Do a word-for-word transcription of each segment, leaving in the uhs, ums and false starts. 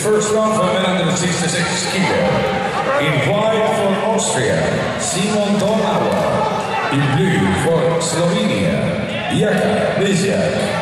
first round for men under sixty-six kilo. In white for Austria, Simon Donauer. In blue for Slovenia, Jaka Bizjak.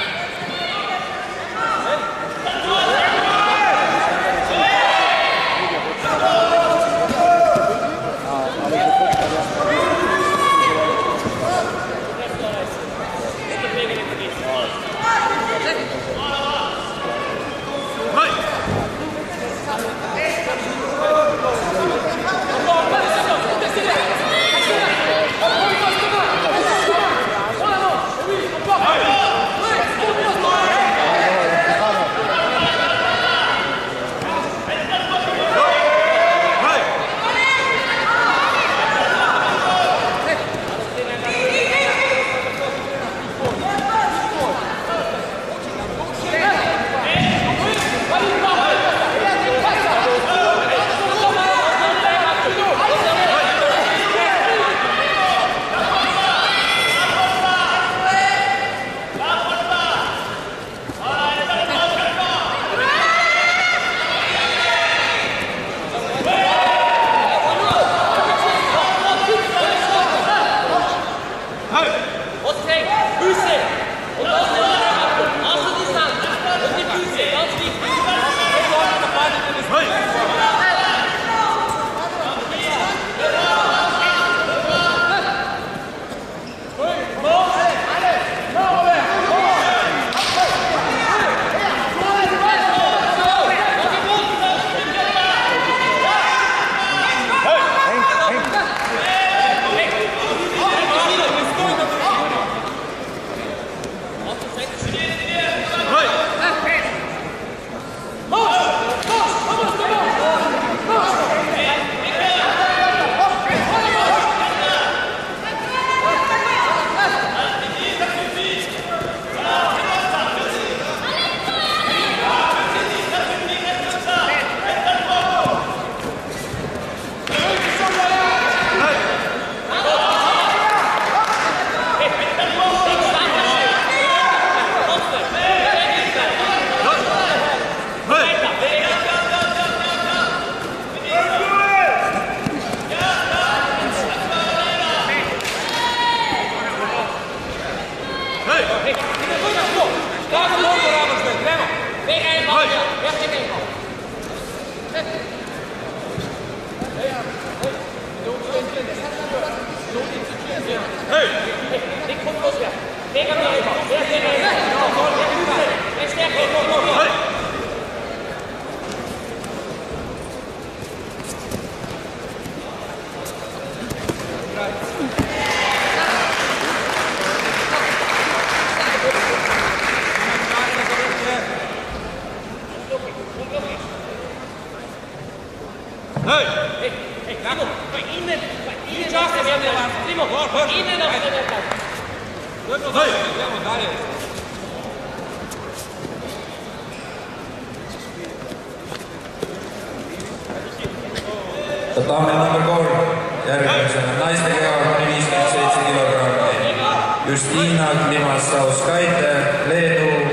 Daamien number kolm, järgmisena naiste kehakonna viiskümmend seitse kilogrammi. Justiina Klimasaus-Kaite, Leedu,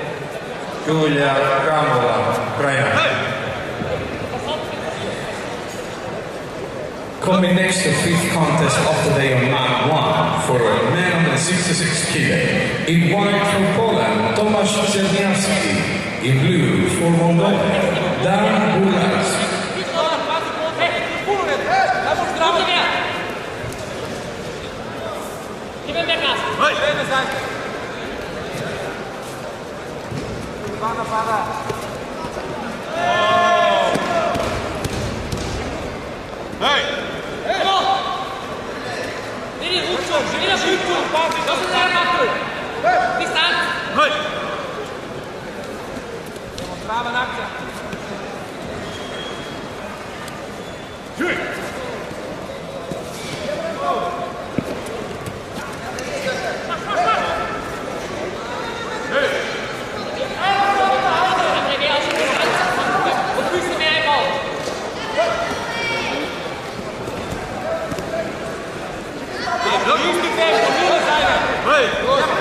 Julia Kramova, Ukraina. Coming next to fifth contest of the day on map one for men under sixty-six kilo. In white for Poland, Tomasz Czerniawski. In blue for Moldova, Dan Bulas. Brava Nakcia.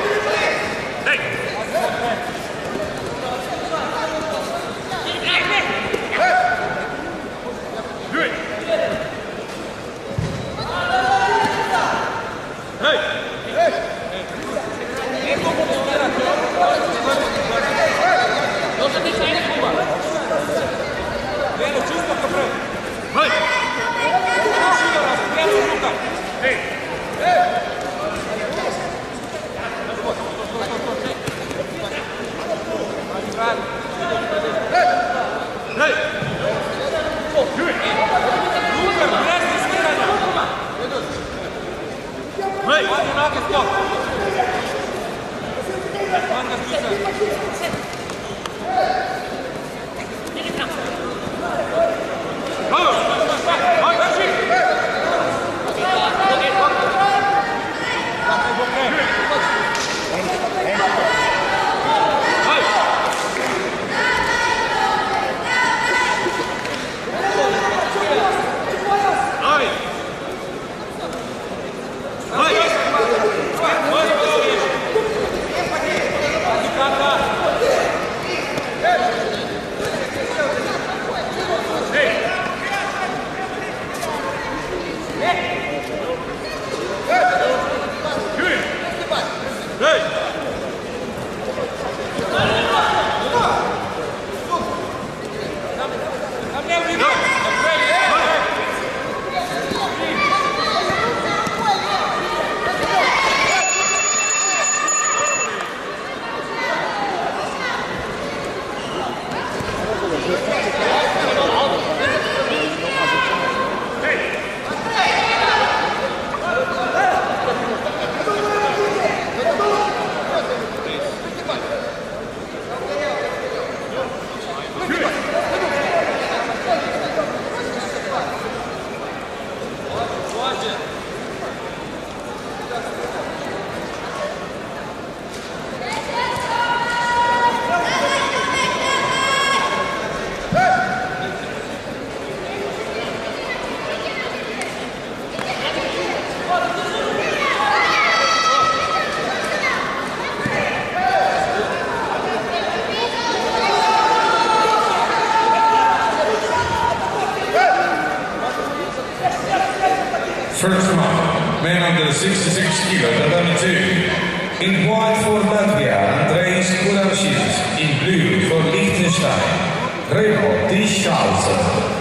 Hey! First round, men under sixty-six kilo, tatami two. In white for Latvia, Andreas Kulavšis. In blue for Liechtenstein, Remo Tischalzer.